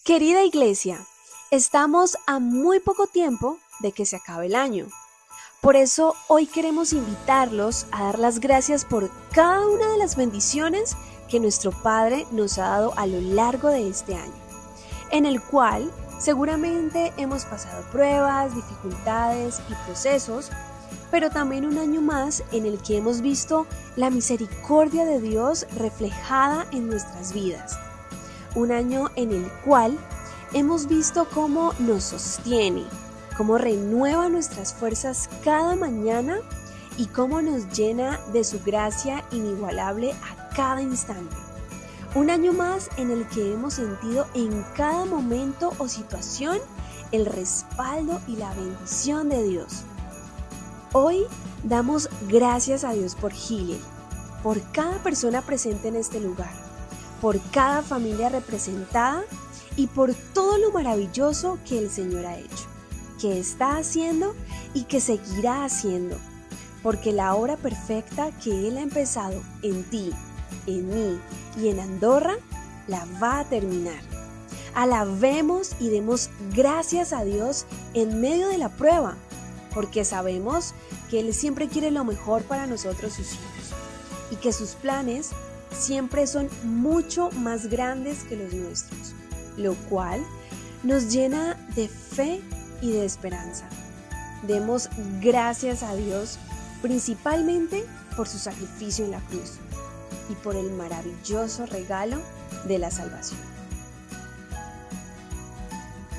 Querida iglesia, estamos a muy poco tiempo de que se acabe el año. Por eso hoy queremos invitarlos a dar las gracias por cada una de las bendiciones que nuestro Padre nos ha dado a lo largo de este año, en el cual seguramente hemos pasado pruebas, dificultades y procesos, pero también un año más en el que hemos visto la misericordia de Dios reflejada en nuestras vidas. Un año en el cual hemos visto cómo nos sostiene, cómo renueva nuestras fuerzas cada mañana y cómo nos llena de su gracia inigualable a cada instante. Un año más en el que hemos sentido en cada momento o situación el respaldo y la bendición de Dios. Hoy damos gracias a Dios por Hillel, por cada persona presente en este lugar, por cada familia representada y por todo lo maravilloso que el Señor ha hecho, que está haciendo y que seguirá haciendo, porque la obra perfecta que Él ha empezado en ti, en mí y en Andorra, la va a terminar. Alabemos y demos gracias a Dios en medio de la prueba, porque sabemos que Él siempre quiere lo mejor para nosotros sus hijos y que sus planes siempre son mucho más grandes que los nuestros, lo cual nos llena de fe y de esperanza. Demos gracias a Dios principalmente por su sacrificio en la cruz y por el maravilloso regalo de la salvación.